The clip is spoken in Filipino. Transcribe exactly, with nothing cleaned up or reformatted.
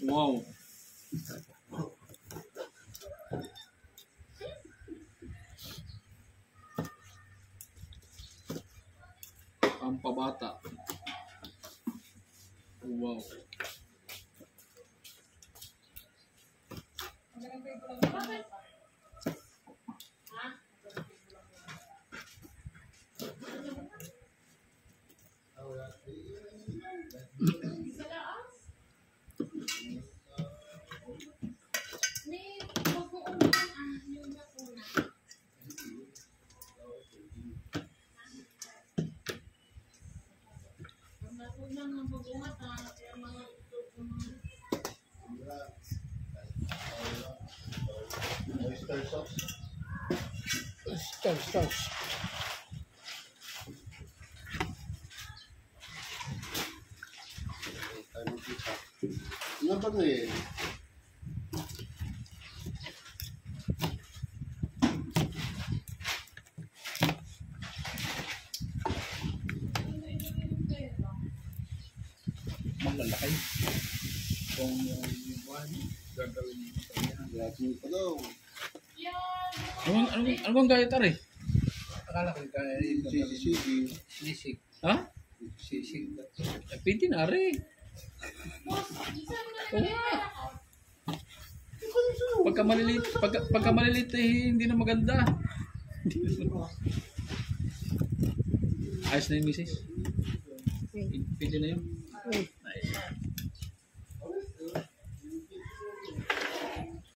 Wow. Pampabata. Wow. Oyster sauce. Oyster sauce. Ano ba ito eh? Malalaki. Kung yung buwan, gagawin mo sa kanya. Gagawin pa daw. Anong, anong, anong gaya tari? Akala ko kaya yung Sisig. sisig. Ha? Sisig. Eh, pwede na rin. Pagka maliliit, pagka, pagka maliliit eh, hindi na maganda. Ayos na yung misis. Pwede na yun. Nice.